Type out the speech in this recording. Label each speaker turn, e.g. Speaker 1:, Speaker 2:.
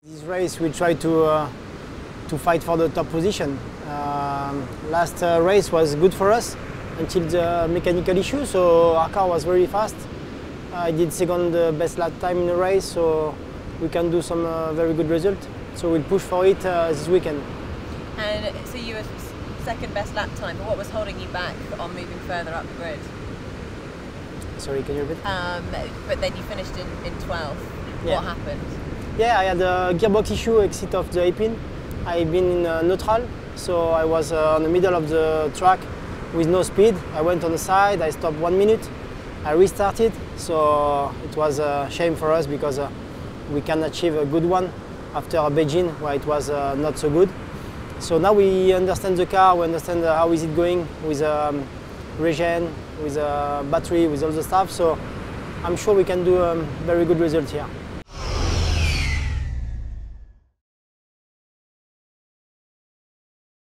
Speaker 1: This race we try to fight for the top position. Last race was good for us until the mechanical issue, so our car was very fast. I did second best lap time in the race, so we can do some very good result. So we'll push for it this weekend.
Speaker 2: And so you were second best lap time, but what was holding you back on moving further up the grid?
Speaker 1: Sorry, can you repeat?
Speaker 2: But then you finished in 12th.
Speaker 1: Yeah.
Speaker 2: What happened?
Speaker 1: Yeah, I had a gearbox issue, exit of the A-pin. I've been in neutral, so I was on the middle of the track with no speed. I went on the side, I stopped 1 minute, I restarted, so it was a shame for us because we can achieve a good one after Beijing where it was not so good. So now we understand the car, we understand how is it going with regen, with battery, with all the stuff, so I'm sure we can do a very good result here.